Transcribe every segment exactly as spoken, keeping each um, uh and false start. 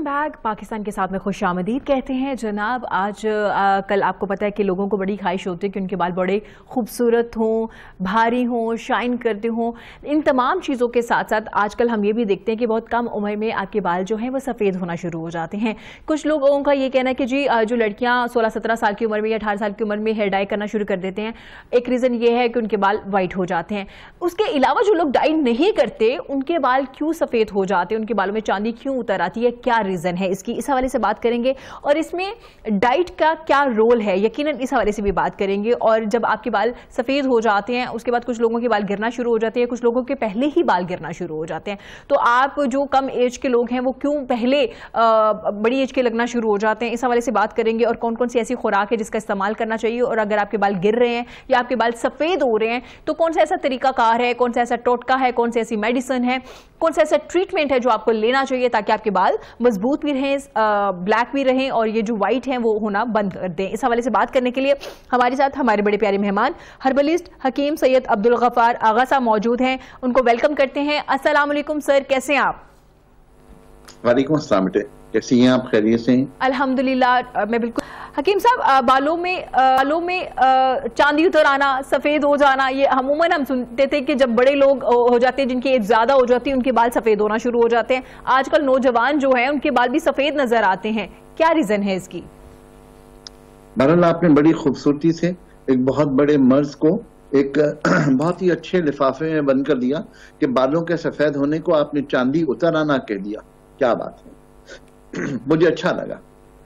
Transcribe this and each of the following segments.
Welcome back. Pakistan के साथ में खुशामदीद कहते हैं जनाब। आज आ, कल आपको पता है कि लोगों को बड़ी ख्वाहिश होती है कि उनके बाल बड़े खूबसूरत हों, भारी हों, शाइन करते हों। इन तमाम चीज़ों के साथ साथ आजकल हम ये भी देखते हैं कि बहुत कम उम्र में आपके बाल जो हैं वो सफ़ेद होना शुरू हो जाते हैं। कुछ लोगों का ये कहना है कि जी जो लड़कियाँ सोलह सत्रह साल की उम्र में या अठारह साल की उम्र में हेयर डाई करना शुरू कर देते हैं, एक रीज़न ये है कि उनके बाल वाइट हो जाते हैं। उसके अलावा जो लोग डाई नहीं करते उनके बाल क्यों सफ़ेद हो जाते हैं, उनके बालों में चांदी क्यों उतर आती है, क्या रीजन है इसकी, इस हवाले से बात करेंगे। और इसमें डाइट का क्या रोल है, यकीनन इस हवाले से भी बात करेंगे। और जब आपके बाल सफेद हो जाते हैं उसके बाद कुछ लोगों के बाल गिरना शुरू हो जाते हैं, कुछ लोगों के पहले ही बाल गिरना शुरू हो जाते हैं। तो आप जो कम एज के लोग हैं वो क्यों पहले आ, बड़ी एज के लगना शुरू हो जाते हैं, इस हवाले से बात करेंगे। और कौन कौन सी ऐसी खुराक है जिसका इस्तेमाल करना चाहिए, और अगर आपके बाल गिर रहे हैं या आपके बाल सफेद हो रहे हैं तो कौन सा ऐसा तरीकाकार है, कौन सा ऐसा टोटका है, कौन सी ऐसी मेडिसिन है, कौन सा ऐसा ट्रीटमेंट है जो आपको लेना चाहिए ताकि आपके बाल मजबूत भी रहें, ब्लैक भी रहें और ये जो व्हाइट हैं वो होना बंद कर दें। इस हवाले से बात करने के लिए हमारे साथ हमारे बड़े प्यारे मेहमान हर्बलिस्ट हकीम सैयद अब्दुल गफ्फार आगा साहब मौजूद हैं। उनको वेलकम करते हैं। अस्सलाम वालेकुम सर, कैसे हैं आप? वालेकुम अस्सलाम बेटे, कैसी हैं आप? खैरियत से हैं? अल्हम्दुलिल्लाह मैं बिल्कुल। हकीम साहब, बालों में बालों में चांदी उतर आना, सफेद हो जाना, ये अमूमन हम सुनते थे कि जब बड़े लोग हो जाते हैं, जिनकी एज ज्यादा हो जाती है, उनके बाल सफेद होना शुरू हो जाते हैं। आजकल नौजवान जो हैं उनके बाल भी सफेद नजर आते हैं, क्या रीजन है इसकी? बहरहाल आपने बड़ी खूबसूरती से एक बहुत बड़े मर्ज को एक बहुत ही अच्छे लिफाफे में बंद कर दिया कि बालों के सफेद होने को आपने चांदी उतर आना कह दिया। क्या बात है, मुझे अच्छा लगा।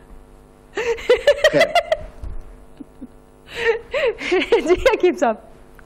जी हकीम साहब,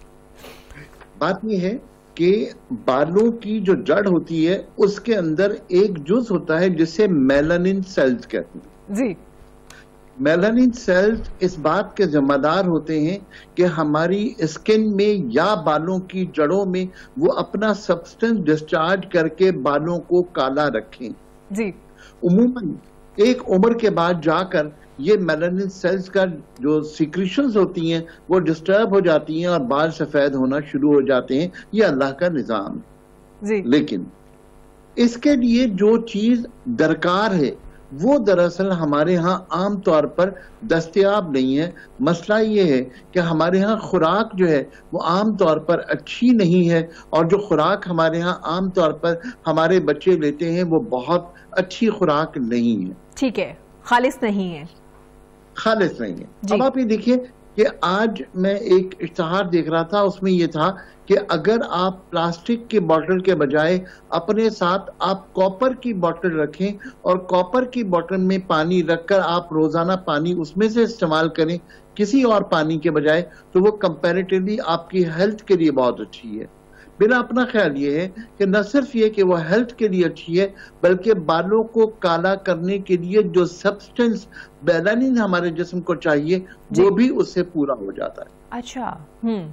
बात यह है कि बालों की जो जड़ होती है उसके अंदर एक जुज होता है जिसे मेलानिन सेल्स कहते हैं। जी, मेलानिन सेल्स इस बात के जिम्मेदार होते हैं कि हमारी स्किन में या बालों की जड़ों में वो अपना सब्सटेंस डिस्चार्ज करके बालों को काला रखें। जी, उम्मूमन एक उम्र के बाद जाकर ये मेलानिन सेल्स का जो सिक्रीशंस होती हैं वो डिस्टर्ब हो जाती हैं और बाल सफेद होना शुरू हो जाते हैं। ये अल्लाह का निजाम है। लेकिन इसके लिए जो चीज दरकार है वो दरअसल हमारे यहाँ आम तौर पर दस्तयाब नहीं है। मसला ये है कि हमारे यहाँ खुराक जो है वो आम तौर पर अच्छी नहीं है, और जो खुराक हमारे यहाँ आम तौर पर हमारे बच्चे लेते हैं वो बहुत अच्छी खुराक नहीं है। ठीक है, खालिस नहीं है, खालिस नहीं है। अब आप ये देखिए कि आज मैं एक इश्तहार देख रहा था, उसमें ये था कि अगर आप प्लास्टिक की बोतल के बजाय अपने साथ आप कॉपर की बोतल रखें और कॉपर की बोतल में पानी रखकर आप रोजाना पानी उसमें से इस्तेमाल करें किसी और पानी के बजाय, तो वो कंपैरेटिवली आपकी हेल्थ के लिए बहुत अच्छी है। मेरा अपना ख्याल ये है कि न सिर्फ ये कि वो हेल्थ के लिए अच्छी है बल्कि बालों को काला करने के लिए जो सब्सटेंस मेलानिन हमारे जिस्म को चाहिए वो भी उससे पूरा हो जाता है। अच्छा, हम्म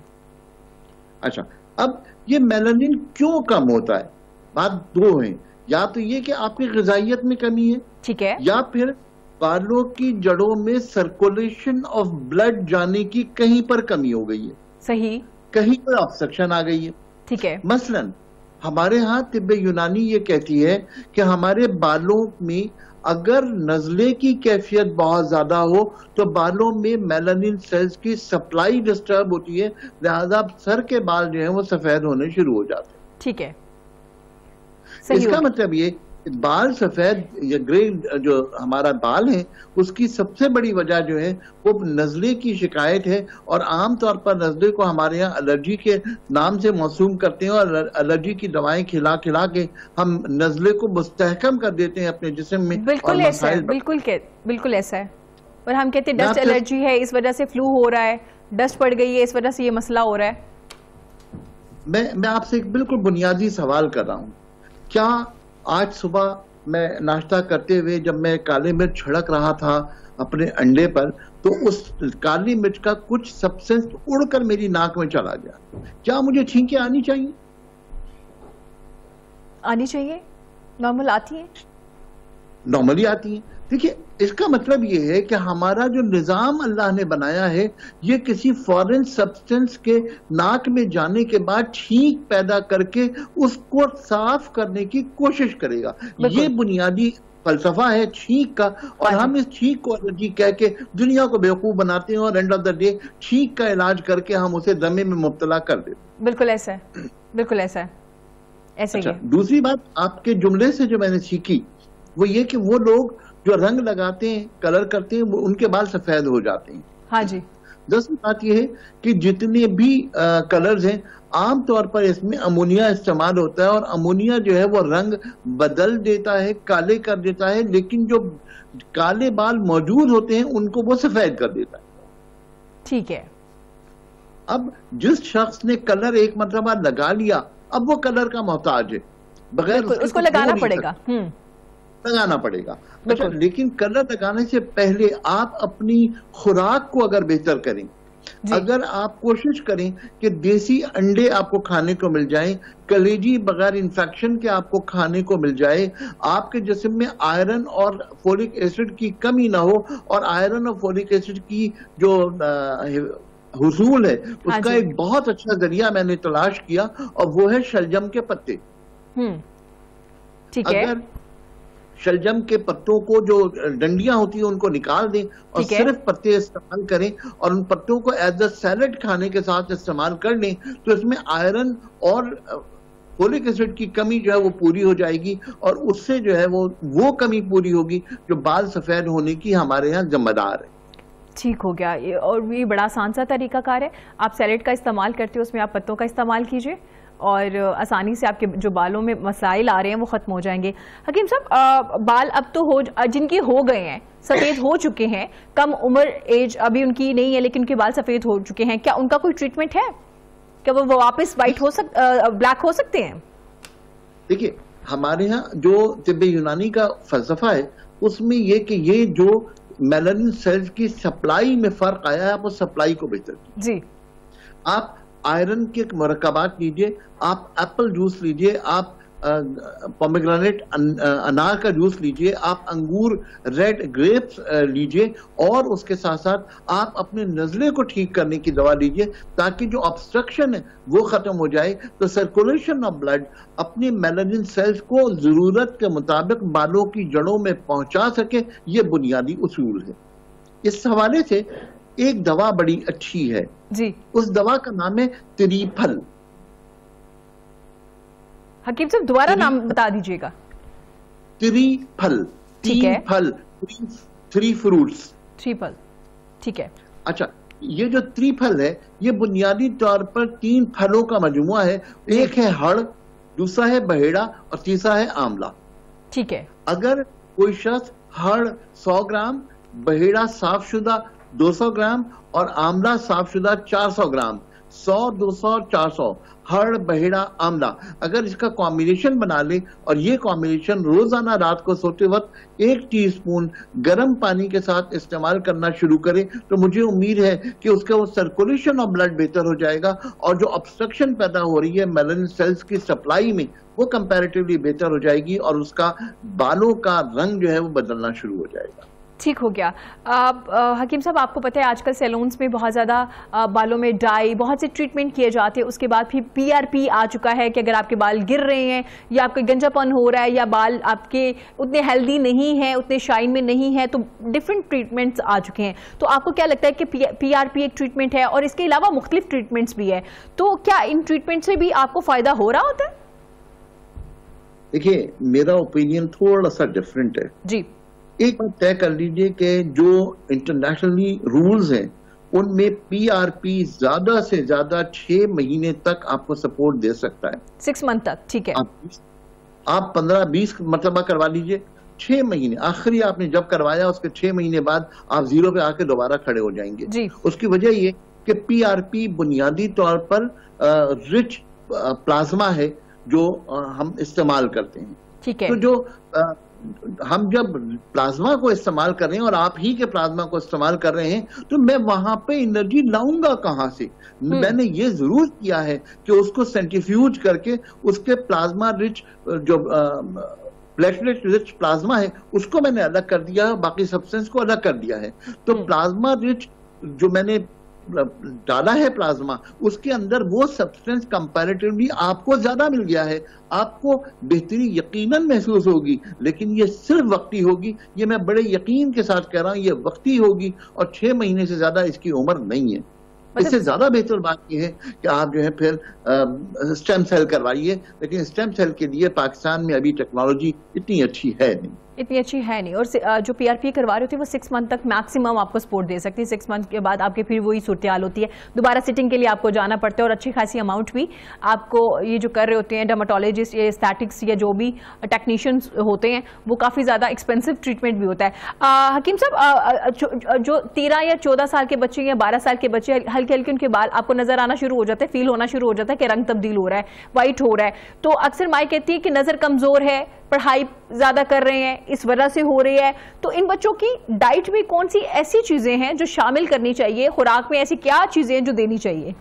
अच्छा, अब ये मेलानिन क्यों कम होता है? बात दो है, या तो ये कि आपकी ग़िज़ाइयत में कमी है, ठीक है, या फिर बालों की जड़ों में सर्कुलेशन ऑफ ब्लड जाने की कहीं पर कमी हो गई है। सही, कहीं पर ऑब्स्ट्रक्शन आ गई है। ठीक है। मसलन हमारे यहाँ तिब्बे यूनानी ये कहती है कि हमारे बालों में अगर नजले की कैफियत बहुत ज्यादा हो तो बालों में मेलानिन सेल्स की सप्लाई डिस्टर्ब होती है, लिहाजा सर के बाल जो हैं वो सफेद होने शुरू हो जाते हैं। ठीक है, इसका मतलब ये बाल सफेद या ग्रे जो हमारा बाल है उसकी सबसे बड़ी वजह जो है वो नजले की शिकायत है, और आमतौर पर नजले को हमारे यहाँ एलर्जी के नाम से मौसूम करते हैं और एलर्जी की दवाएं खिला खिला के हम नजले को मुस्तहकम कर देते हैं अपने जिस्म में। बिल्कुल ऐसा है, बिल्कुल बिल्कुल ऐसा है। और हम कहते हैं डस्ट एलर्जी है, इस वजह से फ्लू हो रहा है, डस्ट पड़ गई है, इस वजह से ये मसला हो रहा है। मैं मैं आपसे एक बिल्कुल बुनियादी सवाल कर रहा हूँ, क्या आज सुबह मैं नाश्ता करते हुए जब मैं काली मिर्च छिड़क रहा था अपने अंडे पर तो उस काली मिर्च का कुछ सब्सटेंस उड़कर मेरी नाक में चला गया, क्या मुझे छींकें आनी चाहिए? आनी चाहिए, नॉर्मल आती है, नॉर्मली आती है। देखिए, इसका मतलब ये है कि हमारा जो निजाम अल्लाह ने बनाया है ये किसी फॉरेन सब्सटेंस के नाक में जाने के बाद छींक पैदा करके उसको साफ करने की कोशिश करेगा। ये बुनियादी फलसफा है छींक का, और हम इस छींक को एलर्जी कह के दुनिया को बेवकूफ बनाते हैं और एंड ऑफ द डे छींक का इलाज करके हम उसे दमे में मुब्तला कर देते हैं। बिल्कुल ऐसा है, बिल्कुल ऐसा है, ऐसे अच्छा, ही। दूसरी बात आपके जुमले से जो मैंने सीखी वो ये कि वो लोग जो रंग लगाते हैं, कलर करते हैं, उनके बाल सफेद हो जाते हैं। हाँ जी। दरअसल बात यह है कि जितने भी कलर्स हैं आमतौर पर इसमें अमोनिया इस्तेमाल होता है, और अमोनिया जो है वो रंग बदल देता है, काले कर देता है, लेकिन जो काले बाल मौजूद होते हैं उनको वो सफेद कर देता है। ठीक है। अब जिस शख्स ने कलर एक मरतबा लगा लिया, अब वो कलर का मोहताज है, बगैर उसके उसको लगाना पड़ेगा। हम्म लगाना पड़ेगा। अच्छा, लेकिन कलर लगाने से पहले आप अपनी खुराक को अगर बेहतर करें, अगर आप कोशिश करें कि देसी अंडे आपको खाने को मिल जाएं, कलेजी बगैर इंफेक्शन के आपको खाने को मिल जाए, आपके जिस्म में आयरन और फोलिक एसिड की कमी ना हो, और आयरन और फोलिक एसिड की जो हुसूल है उसका एक बहुत अच्छा जरिया मैंने तलाश किया, और वो है शलजम के पत्ते। ठीक है। अगर शलजम के पत्तों को जो डंडियां होती है उनको निकाल दें और सिर्फ पत्ते इस्तेमाल करें, और उन पत्तों को एज अ सैलेड खाने के साथ इस्तेमाल कर लें, तो इसमें आयरन और फोलिक एसिड की कमी जो है वो पूरी हो जाएगी, और उससे जो है वो वो कमी पूरी होगी जो बाल सफेद होने की हमारे यहाँ जिम्मेदार है। ठीक हो गया। ये और ये बड़ा आसान सा तरीकाकार है। आप सैलेड का इस्तेमाल करते हो, उसमें आप पत्तों का इस्तेमाल कीजिए, और आसानी से आपके जो बालों में मसाइल आ रहे हैं वो खत्म हो जाएंगे। हकीम साहब, बाल अब तो हो जिनके हो गए हैं, सफेद हो चुके हैं, कम उम्र एज अभी उनकी नहीं है लेकिन उनके बाल सफेद हो चुके हैं, क्या उनका कोई ट्रीटमेंट है? क्या वो वापस वाइट हो सक ब्लैक हो सकते हैं? देखिए, हमारे यहाँ जो तिब्बे यूनानी का फलसफा है उसमें ये कि ये जो मेलानिन सेल्स की सप्लाई में फर्क आया है, आप उस सप्लाई को बेहतर कीजिए। जी। आप आयरन के मरकबात लीजिए, आप एप्पल जूस लीजिए, आप पोमेग्रेनेट अनार का जूस लीजिए, आप अंगूर रेड ग्रेप्स लीजिए, और उसके साथ साथ आप अपने नज़ले को ठीक करने की दवा लीजिए, ताकि जो ऑब्स्ट्रक्शन है वो खत्म हो जाए, तो सर्कुलेशन ऑफ ब्लड अपने मेलानिन सेल्स को जरूरत के मुताबिक बालों की जड़ों में पहुंचा सके। ये बुनियादी उसूल है। इस हवाले से एक दवा बड़ी अच्छी है जी, उस दवा का नाम है त्रिफल। हकीम साहब दोबारा नाम बता दीजिएगा। त्रिफल, तीन फल, थ्री फ्रूट्स, त्रिफल। ठीक है। अच्छा, ये जो त्रिफल है ये बुनियादी तौर पर तीन फलों का मजमुआ है। एक है हड़, दूसरा है बहेड़ा, और तीसरा है आंवला। ठीक है। अगर कोई शख्स हड़ सौ ग्राम, बहेड़ा साफशुदा दो सौ ग्राम और आंवला साफशुदा चार सौ ग्राम, सौ, दो सौ और चार सौ, हड़ बहेड़ा आंवला, अगर इसका कॉम्बिनेशन बना ले और ये कॉम्बिनेशन रोजाना रात को सोते वक्त एक टीस्पून गर्म पानी के साथ इस्तेमाल करना शुरू करे, तो मुझे उम्मीद है कि उसका वो सर्कुलेशन ऑफ ब्लड बेहतर हो जाएगा, और जो ऑब्स्ट्रक्शन पैदा हो रही है मेलानिन सेल्स की सप्लाई में वो कंपैरेटिवली बेहतर हो जाएगी, और उसका बालों का रंग जो है वो बदलना शुरू हो जाएगा। ठीक हो गया। आप हकीम साहब, आपको पता है आजकल सैलून्स में बहुत ज़्यादा बालों में डाई, बहुत से ट्रीटमेंट किए जाते हैं, उसके बाद फिर पीआरपी आ चुका है कि अगर आपके बाल गिर रहे हैं या आपके गंजापन हो रहा है या बाल आपके उतने हेल्दी नहीं हैं, उतने शाइन में नहीं है, तो डिफरेंट ट्रीटमेंट्स आ चुके हैं। तो आपको क्या लगता है कि पीआरपी एक ट्रीटमेंट है और इसके अलावा मुख्तलिफ ट्रीटमेंट्स भी है, तो क्या इन ट्रीटमेंट से भी आपको फ़ायदा हो रहा होता है? देखिए, मेरा ओपिनियन थोड़ा सा डिफरेंट है जी। एक बात तय कर लीजिए कि जो इंटरनेशनली रूल्स हैं उनमें पीआरपी ज्यादा से ज्यादा छह महीने तक आपको सपोर्ट दे सकता है। सिक्स मंथ तक। ठीक है। आप, आप पंद्रह बीस मरतबा करवा लीजिए, छह महीने आखिरी आपने जब करवाया उसके छह महीने बाद आप जीरो पे आके दोबारा खड़े हो जाएंगे जी। उसकी वजह ये कि पीआरपी बुनियादी तौर पर रिच प्लाज्मा है जो आ, हम इस्तेमाल करते हैं। ठीक है। तो जो आ, हम जब प्लाज्मा को इस्तेमाल कर रहे हैं और आप ही के प्लाज्मा को इस्तेमाल कर रहे हैं, तो मैं वहां पे एनर्जी लाऊंगा कहां से? मैंने ये जरूर किया है कि उसको सेंट्रीफ्यूज करके उसके प्लाज्मा रिच जो प्लेटलेट रिच प्लाज्मा है उसको मैंने अलग कर दिया है, बाकी सब्सटेंस को अलग कर दिया है। तो प्लाज्मा रिच जो मैंने डाला है प्लाज्मा, उसके अंदर वो सब्सटेंस कंपैरेटिवली आपको ज्यादा मिल गया है, आपको बेहतरी यकीनन महसूस होगी, लेकिन ये सिर्फ वक्ती होगी। ये मैं बड़े यकीन के साथ कह रहा हूं, ये वक्ती होगी और छह महीने से ज्यादा इसकी उम्र नहीं है। इससे ज्यादा बेहतर बात यह है कि आप जो है फिर स्टेम सेल करवाइए, लेकिन स्टेम सेल के लिए पाकिस्तान में अभी टेक्नोलॉजी इतनी अच्छी है नहीं इतनी अच्छी है नहीं और जो पीआरपी करवा रहे होते हैं वो सिक्स मंथ तक मैक्सिमम आपको सपोर्ट दे सकती है। सिक्स मंथ के बाद आपके फिर वही सूरत हाल होती है, दोबारा सिटिंग के लिए आपको जाना पड़ता है और अच्छी खासी अमाउंट भी आपको ये जो कर रहे होते हैं डर्माटोलॉजिस्ट या स्टैटिक्स या जो भी टेक्नीशियंस होते हैं वो काफ़ी ज़्यादा एक्सपेंसिव ट्रीटमेंट भी होता है। आ, हकीम साहब, जो तेरह या चौदह साल के बच्चे या बारह साल के बच्चे हल्के हल्के उनके बाल आपको नजर आना शुरू हो जाता है, फील होना शुरू हो जाता है कि रंग तब्दील हो रहा है, वाइट हो रहा है, तो अक्सर माई कहती है कि नज़र कमज़ोर है, पढ़ाई ज्यादा कर रहे हैं, इस वजह से हो रही है, तो इन बच्चों की डाइट में कौन सी ऐसी चीजें हैं जो शामिल करनी चाहिए, खुराक में ऐसी क्या चीजें हैं जो देनी चाहिए?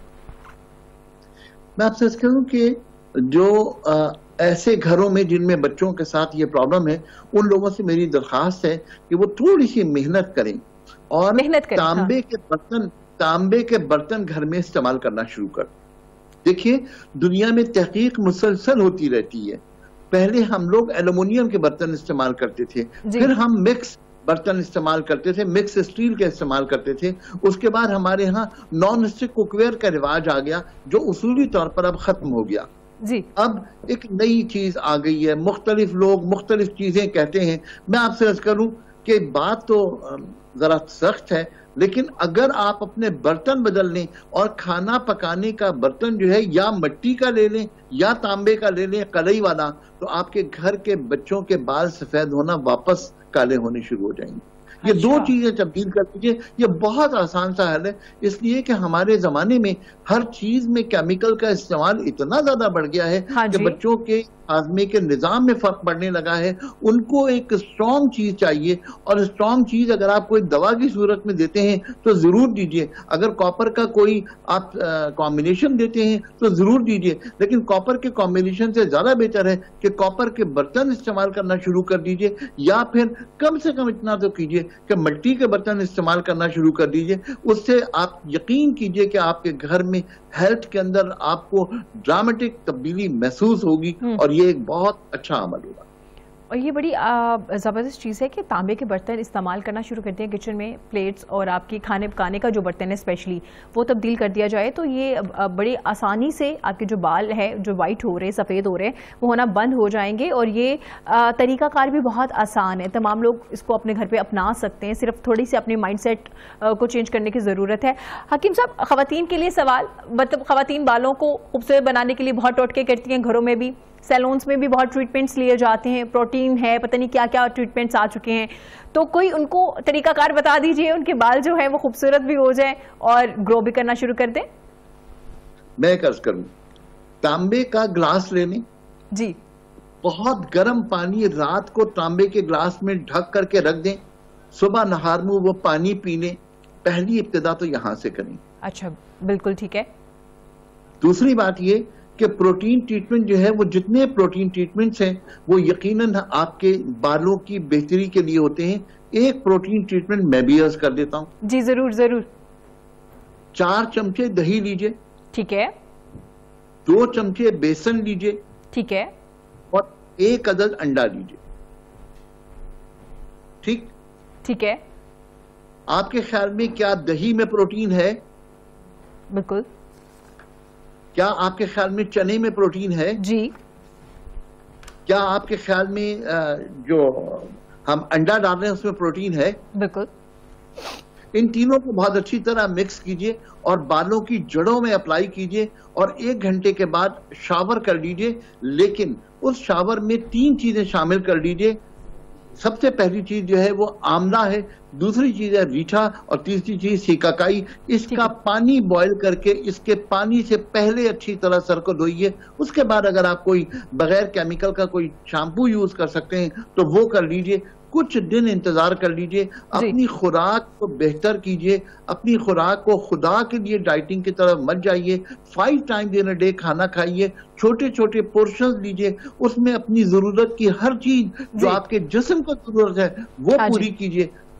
मैं आपसे कहूं कि जो आ, ऐसे घरों में जिनमें बच्चों के साथ ये प्रॉब्लम है, उन लोगों से मेरी दरखास्त है कि वो थोड़ी सी मेहनत करें और मेहनत करें, तांबे हाँ। के बर्तन तांबे के बर्तन घर में इस्तेमाल करना शुरू कर। देखिए, दुनिया में तहकीक मुसलसल होती रहती है। पहले हम लोग एल्युमिनियम के बर्तन इस्तेमाल करते थे, फिर हम मिक्स बर्तन इस्तेमाल करते थे, मिक्स स्टील के इस्तेमाल करते थे, उसके बाद हमारे यहाँ नॉन स्टिक कुकवेयर का रिवाज आ गया जो उसूली तौर पर अब खत्म हो गया जी। अब एक नई चीज आ गई है, मुख्तलिफ लोग मुख्तलिफ चीजें कहते हैं। मैं आपसे अर्ज करूं कि बात तो जरा सख्त है, लेकिन अगर आप अपने बर्तन बदल लें और खाना पकाने का बर्तन जो है या मिट्टी का ले लें या तांबे का ले लें, कलई वाला, तो आपके घर के बच्चों के बाल सफेद होना वापस काले होने शुरू हो जाएंगे। ये अच्छा। दो चीजें तब्दील कर दीजिए, ये बहुत आसान सा हल है, इसलिए कि हमारे जमाने में हर चीज में केमिकल का इस्तेमाल इतना ज्यादा बढ़ गया है हाँ कि बच्चों के हाजमे के निजाम में फर्क पड़ने लगा है। उनको एक स्ट्रॉन्ग चीज चाहिए, और स्ट्रॉन्ग चीज अगर आप कोई दवा की सूरत में देते हैं तो जरूर दीजिए। अगर कॉपर का कोई आप कॉम्बिनेशन देते हैं तो जरूर दीजिए, लेकिन कॉपर के कॉम्बिनेशन से ज्यादा बेहतर है कि कॉपर के बर्तन इस्तेमाल करना शुरू कर दीजिए, या फिर कम से कम इतना तो कीजिए कि मिट्टी के बर्तन इस्तेमाल करना शुरू कर दीजिए। उससे आप यकीन कीजिए कि आपके घर में हेल्थ के अंदर आपको ड्रामेटिक तब्दीली महसूस होगी, और ये एक बहुत अच्छा अमल होगा। और ये बड़ी ज़बरदस्त चीज़ है कि तांबे के बर्तन इस्तेमाल करना शुरू करते हैं किचन में, प्लेट्स और आपकी खाने पकाने का जो बर्तन है स्पेशली वो तब्दील कर दिया जाए, तो ये बड़ी आसानी से आपके जो बाल है जो वाइट हो रहे हैं, सफ़ेद हो रहे हैं, वो होना बंद हो जाएंगे। और ये तरीक़ाकार भी बहुत आसान है, तमाम लोग इसको अपने घर पर अपना सकते हैं, सिर्फ थोड़ी सी अपने माइंड सेट को चेंज करने की ज़रूरत है। हकीम साहब, ख़वातीन के लिए सवाल, मतलब ख़वातीन बालों को खूबसूरत बनाने के लिए बहुत टोटके करती हैं, घरों में भी, सैलून्स में भी बहुत ट्रीटमेंट्स लिए जाते हैं, प्रोटीन है, पता नहीं क्या क्या ट्रीटमेंट्स आ चुके हैं, तो कोई उनको तरीकाकार बता दीजिए, उनके बाल जो है वो खूबसूरत भी हो जाए और ग्रो भी करना शुरू कर दें। मैं कर्ज करूं, तांबे का ग्लास ले लें जी, बहुत गर्म पानी रात को तांबे के ग्लास में ढक करके रख दें, सुबह नहार में वो पानी पी लें। पहली इब्तिदा तो यहां से करें। अच्छा, बिल्कुल ठीक है। दूसरी बात ये कि प्रोटीन ट्रीटमेंट जो है, वो जितने प्रोटीन ट्रीटमेंट्स हैं वो यकीनन आपके बालों की बेहतरी के लिए होते हैं। एक प्रोटीन ट्रीटमेंट मैं भी अर्ज कर देता हूं जी। जरूर जरूर। चार चमचे दही लीजिए, ठीक है, दो चमचे बेसन लीजिए, ठीक है, और एक अदद अंडा लीजिए, ठीक ठीक है। आपके ख्याल में क्या दही में प्रोटीन है? बिल्कुल। क्या आपके ख्याल में चने में प्रोटीन है? जी। क्या आपके ख्याल में जो हम अंडा डाल रहे हैं उसमें प्रोटीन है? बिल्कुल। इन तीनों को बहुत अच्छी तरह मिक्स कीजिए और बालों की जड़ों में अप्लाई कीजिए, और एक घंटे के बाद शावर कर लीजिए। लेकिन उस शावर में तीन चीजें शामिल कर लीजिए। सबसे पहली चीज जो है वो आंवला है, दूसरी चीज है रीठा, और तीसरी चीज सिकाकाई। इसका पानी बॉईल करके इसके पानी से पहले अच्छी तरह सर को धोइए। उसके बाद अगर आप कोई बगैर केमिकल का कोई शैम्पू यूज कर सकते हैं तो वो कर लीजिए। कुछ दिन इंतजार कर लीजिए, अपनी खुराक को बेहतर कीजिए, अपनी खुराक को खुदा के लिए डाइटिंग की तरफ मत जाइए। Five time in a day खाना खाइए, छोटे छोटे पोर्शंस लीजिए, उसमें अपनी जरूरत की हर चीज जो आपके जिस्म को जरूरत है वो पूरी कीजिए।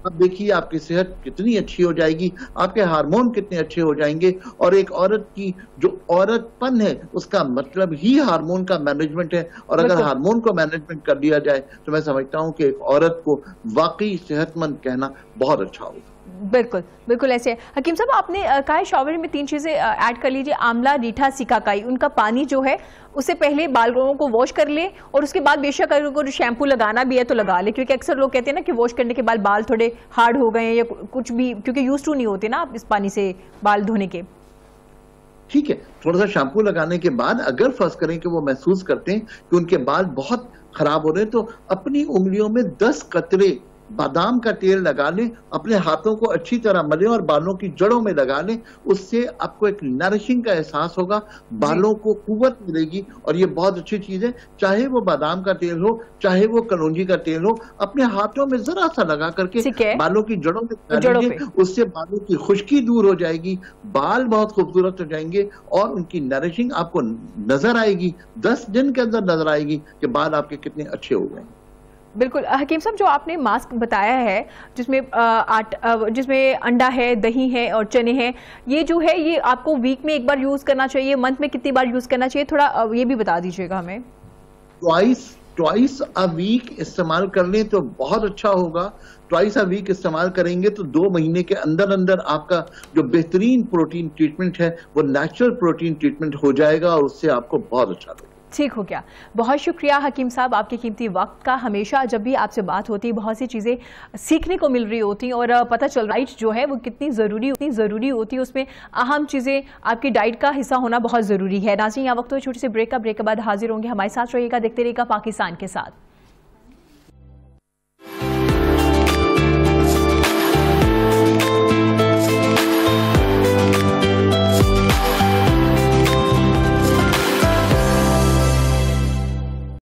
आप देखिए आपकी सेहत कितनी अच्छी हो जाएगी, आपके हार्मोन कितने अच्छे हो जाएंगे। और एक औरत की जो औरतपन है उसका मतलब ही हार्मोन का मैनेजमेंट है, और अगर हार्मोन को मैनेजमेंट कर दिया जाए तो मैं समझता हूं कि एक औरत को वाकई सेहतमंद कहना बहुत अच्छा होगा। बिल्कुल बिल्कुल ऐसे है। हकीम साहब, आपने कहा है शॉवर में तीन चीजें ऐड कर लीजिए, आंवला, रीठा, सिकाकाई। उनका पानी जो है उससे पहले बालों को वॉश कर ले, और उसके बाद बेशक अगर उनको शैम्पू लगाना भी है तो लगा ले, क्योंकि अक्सर लोग कहते हैं ना कि वॉश करने के बाद बाल थोड़े हार्ड हो गए या कुछ भी, क्योंकि यूज टू नहीं होते ना आप इस पानी से बाल धोने के। ठीक है, थोड़ा सा शैम्पू लगाने के बाद अगर फर्ज करें कि वो महसूस करते हैं कि उनके बाल बहुत खराब हो रहे हैं, तो अपनी उंगलियों में दस कतरे बादाम का तेल लगा लें, अपने हाथों को अच्छी तरह मलें और बालों की जड़ों में लगा लें। उससे आपको एक नरिशिंग का एहसास होगा, बालों को कुव्वत मिलेगी, और ये बहुत अच्छी चीज है। चाहे वो बादाम का तेल हो, चाहे वो कलौंजी का तेल हो, अपने हाथों में जरा सा लगा करके बालों की जड़ों में लगा लीजिए, उससे बालों की खुश्की दूर हो जाएगी, बाल बहुत खूबसूरत हो जाएंगे और उनकी नरिशिंग आपको नजर आएगी, दस दिन के अंदर नजर आएगी कि बाल आपके कितने अच्छे हो गए। बिल्कुल हकीम साहब, जो आपने मास्क बताया है जिसमें आट जिसमें अंडा है, दही है और चने हैं, ये जो है ये आपको वीक में एक बार यूज करना चाहिए, मंथ में कितनी बार यूज करना चाहिए, थोड़ा ये भी बता दीजिएगा हमें। ट्वाइस ट्वाइस अ वीक इस्तेमाल कर लें तो बहुत अच्छा होगा। ट्वाइस अ वीक इस्तेमाल करेंगे तो दो महीने के अंदर अंदर आपका जो बेहतरीन प्रोटीन ट्रीटमेंट है वो नेचुरल प्रोटीन ट्रीटमेंट हो जाएगा, और उससे आपको बहुत अच्छा लगेगा। ठीक हो गया। बहुत शुक्रिया हकीम साहब आपके कीमती वक्त का। हमेशा जब भी आपसे बात होती है बहुत सी चीज़ें सीखने को मिल रही होती और पता चल रहा है जो है वो कितनी ज़रूरी उतनी ज़रूरी होती है, उसमें अहम चीज़ें आपकी डाइट का हिस्सा होना बहुत ज़रूरी है। नाज़रीन, यहाँ वक्त हो छोटे से ब्रेक का, ब्रेक के बाद हाजिर होंगे। हमारे साथ रहिएगा, देखते रहिएगा पाकिस्तान के साथ।